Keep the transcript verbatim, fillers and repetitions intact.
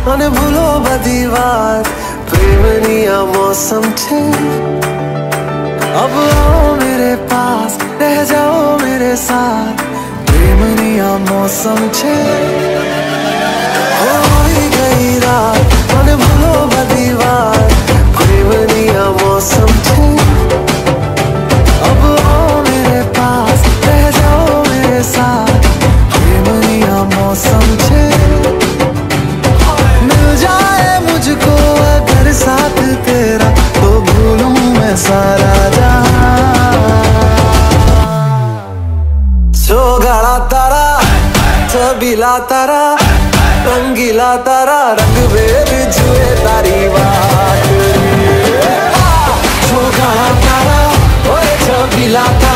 અને ભૂલો બધી વાત પ્રેમની આ मौसम છે अब आओ मेरे पास रह जाओ मेरे साथ प्रेमनी आ मौसम छे होई गई रात મને ભૂલો બધી વાત પ્રેમની આ मौसम छे अब आओ मेरे पास रह जाओ मेरे साथ प्रेमनी आ मौसम छे मिल जाए मुझको अगर साथ तेरा तो भूलूं मैं सारा गाड़ा तारा छबीला तारा रंगीला तारा रंग बेर जुए तारी बात जो गाड़ा तारा ओए छबीला तारा